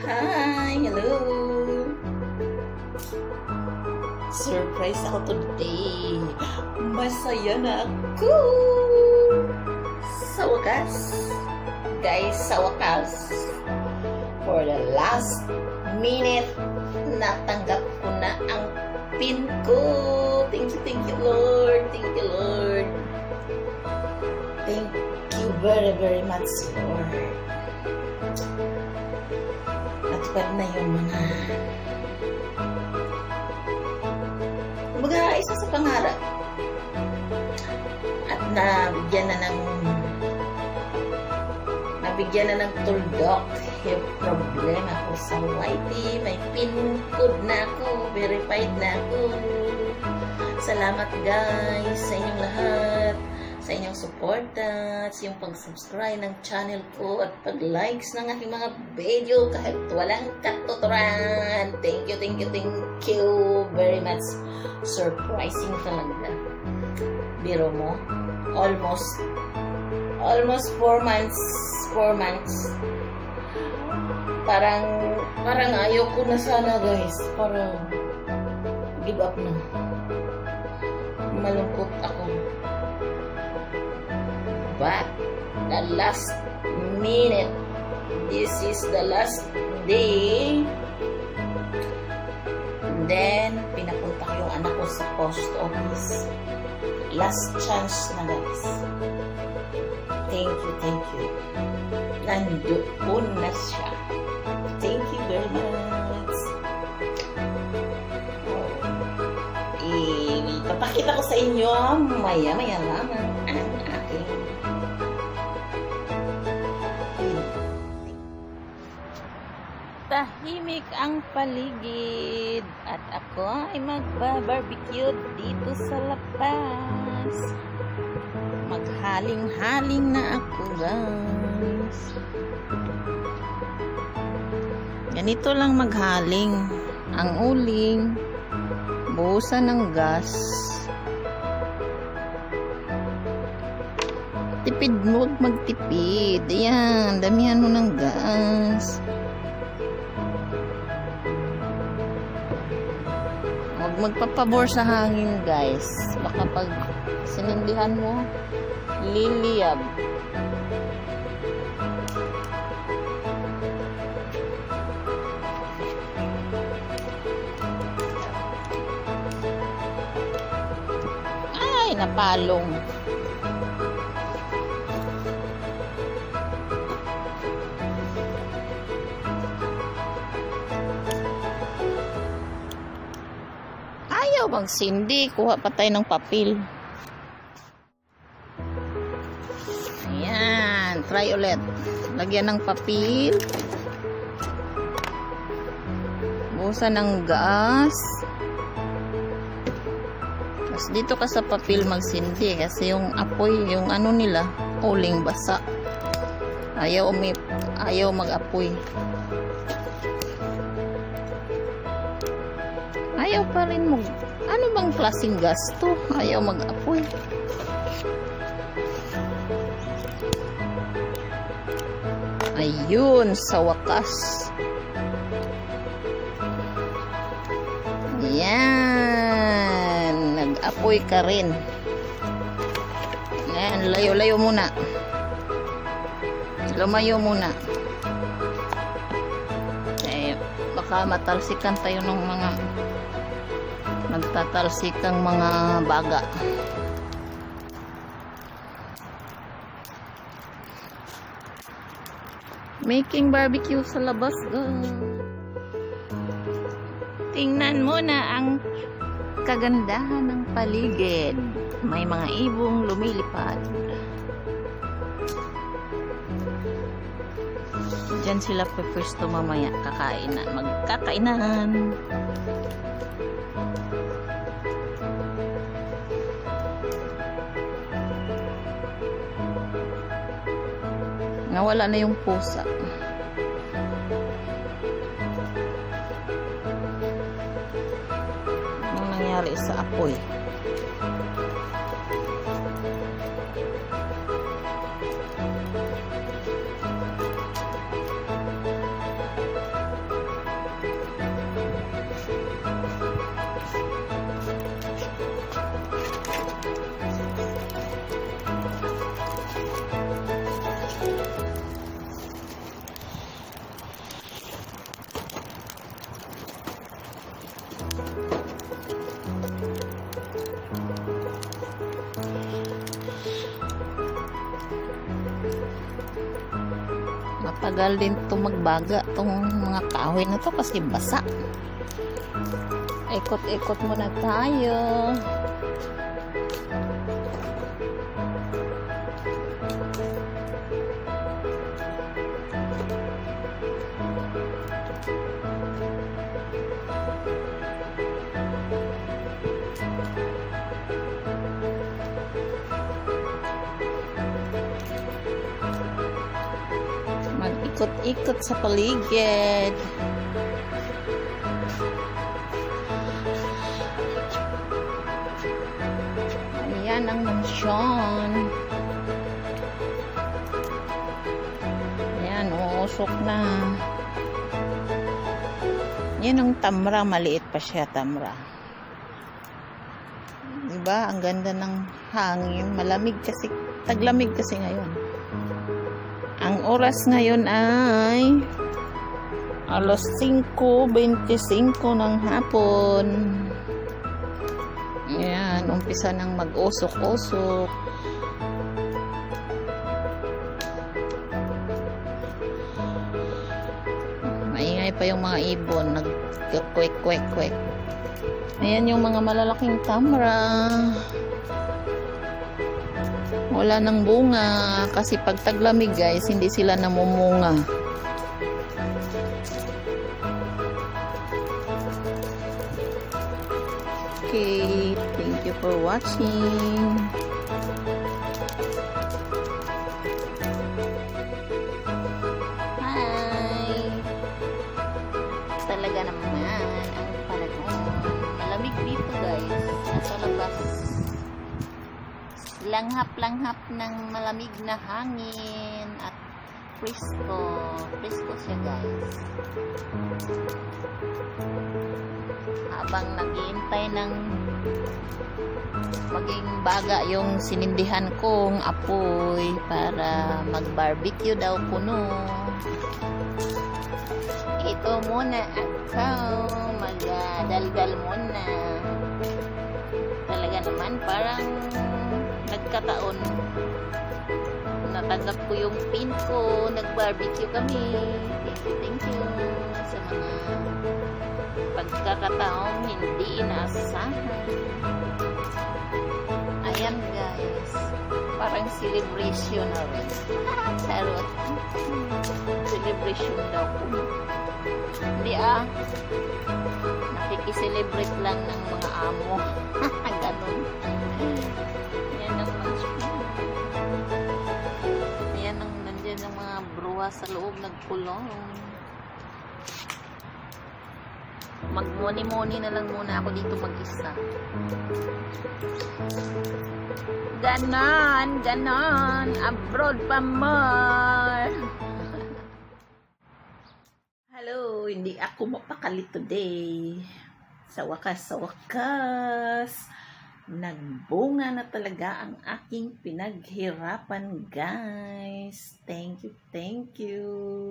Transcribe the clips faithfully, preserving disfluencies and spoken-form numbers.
Hi! Hello! Surprise ako today! Masaya na ako! Sa wakas! Guys, sa wakas! For the last minute, natanggap ko na ang pin ko! Thank you, thank you, Lord! Thank you, Lord! Thank you very, very much, Lord! Natupad na yung mga kumbaga isa sa pangarap at nabigyan na ng nabigyan na ng tuldok yung problema ko sa Y T. May pin code na ako, verified na ako. Salamat guys sa inyong lahat, sa inyong suporta, sa inyong pag-subscribe ng channel ko at pag-likes ng aking mga video kahit walang katuturan. Thank you, thank you, thank you very much. Surprising talaga. Biro mo, almost, almost four months, four months. Parang, parang ayaw ko na sana guys. Parang, give up na. Malungkot ako. But, the last minute, this is the last day. And then, pinapunta ko yung anak ko sa post office. Last chance na guys. Thank you, thank you. Nandoon na siya. Thank you very much. Eh, papakita ko sa inyo maya-maya lamang ang aking tahimik ang paligid at ako ay magba-barbecue dito sa labas. Maghaling-haling na ako guys. Ganito lang maghaling. Ang uling, buhusan ng gas. Tipid mo, huwag magtipid. Ayan, damihan mo ng gas. Huwag magpapabor sa hangin guys. Baka pag sinindihan mo, liliyab. Ay, napalong. Ayaw magsindi, kuha pa tayo ng papel. Ayan, try ulit. Lagyan ng papel. Buhusan ng gas. Tapos dito ka sa papel magsindi kasi yung apoy, yung ano nila, uling basa. Ayaw umip, ayaw mag-apoy. Ayaw pa rin mo. Ano bang klaseng gas to? Ayaw mag-apoy. Ayun, sa wakas. Yan. Nag-apoy ka rin. Yan, layo-layo muna. Lumayo muna. Eh, baka matalsikan tayo ng mga nagtatalsikang mga baga. Making barbecue sa labas. Go. Tingnan mo na ang kagandahan ng paligid. May mga ibong lumilipad. Diyan sila pwesto mamaya kakainan. Magkakainan. Nawala na yung pusa. Anong nangyari sa apoy? Tagal din to magbaga tong mga kahoy na to kasi basa. Ikot-ikot muna tayo. Mag-ikot-ikot sa paligid. Ayan ang mansyon. Ayan, uusok na. Yan ang tamra, maliit pa siya, tamra. Diba? Ang ganda ng hangin. Malamig kasi, taglamig kasi ngayon. Ang oras ngayon ay alas singko bentisinkko ng hapon. Ayan, umpisa nang mag-usok-usok. Maingay pa yung mga ibon, nag-kwek-kwek-kwek. Ayan yung mga malalaking tamra. Wala nang bunga kasi pag taglamig guys, hindi sila namumunga. Okay, thank you for watching. Hi! Talaga naman ang panahon. Malamig dito guys. Nasa labas. Langhap-langhap ng malamig na hangin at fresco. Fresco siya guys. Habang naghihintay ng maging baga yung sinindihan kong apoy para mag-barbecue daw kuno. Ito muna ako. Mag-daldal muna. Talaga naman parang nagkataon natanggap ko yung pin ko, nag-barbecue kami. Thank you, thank you sa mga pagkakataong hindi inaasahan. Ayan guys, parang celebration na rin. Charot, celebration daw po. Hindi ah, nakikiselebrate lang ng mga amo. Ganun. Yan ang Ayan ang nandiyan ang mga bruha sa loob nagkulong. Magmoni-moni na lang muna ako dito mag-isa. Ganon, ganon. Abroad pa more. Hello, hindi ako mapakali today. Sa wakas, sa wakas. Nagbunga na talaga ang aking pinaghirapan, guys. Thank you, thank you.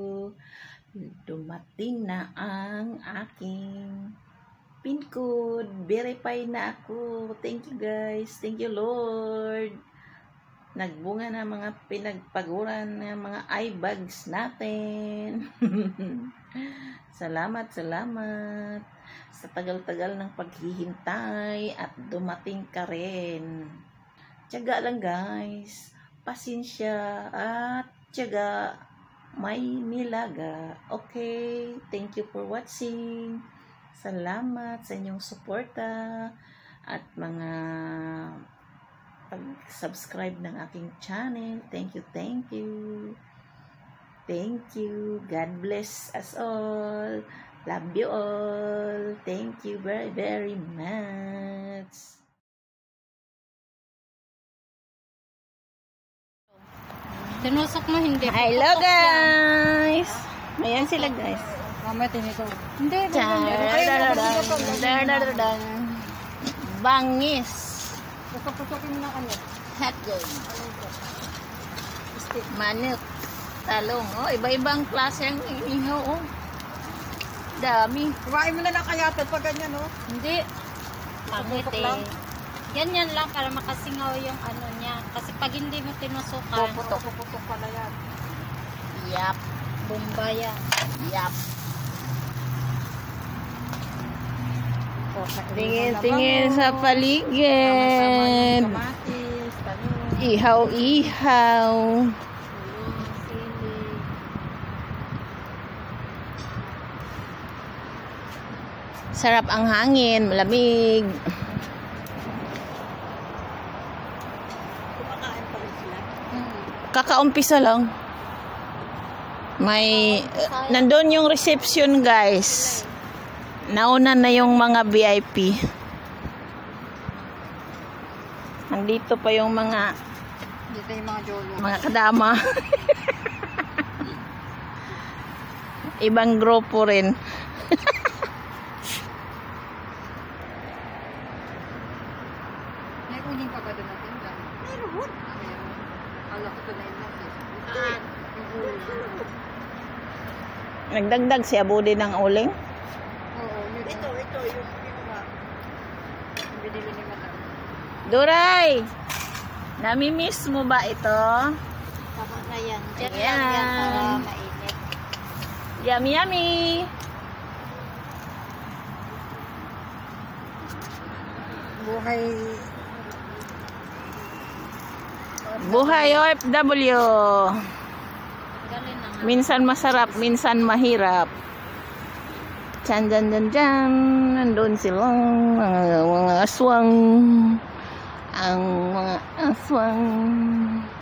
Dumating na ang aking pin code. Verify na ako. Thank you, guys. Thank you, Lord. Nagbunga na mga pinagpaguran ng mga eye bags natin. Salamat, salamat. Sa tagal-tagal ng paghihintay at dumating ka rin. Tiyaga lang guys. Pasensya at tiyaga. May nilaga. Okay. Thank you for watching. Salamat sa inyong suporta at mga pag-subscribe ng aking channel. Thank you, thank you. Thank you. God bless us all. Love you all. Thank you very, very much. Tinusok mo hindi. Hello guys. Ayan sila guys. Mama tinito. Hindi. Bangis. Pusokin mo na ano. Hotdog. Manok. Talong. Oh, iba-ibang klase ang ihaw. Oh. Dami. Kumain mo na lang kaya ito pag ganyan, no? Hindi. Pangit eh. Ganyan lang para makasingaw yung ano niya. Kasi pag hindi mo tinusukan, puputok. puputok pala yan. Yap. Bomba yan. Yap. Oh, Tingin, tingin sa paligid. Kamatis, talong, Ihaw, ihaw. sili. Sarap ang hangin, malamig. Kumakain pa rin sila. Hmm. Kakaumpisa lang. May, uh, nandun yung reception, guys. Nauna na yung mga V I P. Nandito pa yung mga Dito yung mga jolo. mga kadama. Ibang grupo rin. May uling pa ba doon natin? Meron. Ah, meron. Kala ko ito na yun natin. Ah, yung uling. Nagdagdag si Abudi ng uling. Oo, yun. Ito, ito, yung pinaka. Yung binili ni Madam. Duray! Nami-miss mo ba ito? Saka na yan. Diyan Ayan. lang yan para mainit. Yummy, yummy! Buhay. Buhay O F W. Galing na nga. Minsan masarap, minsan mahirap. Diyan, diyan, diyan, diyan. Nandun silang mga, mga aswang. Ang mga aswang.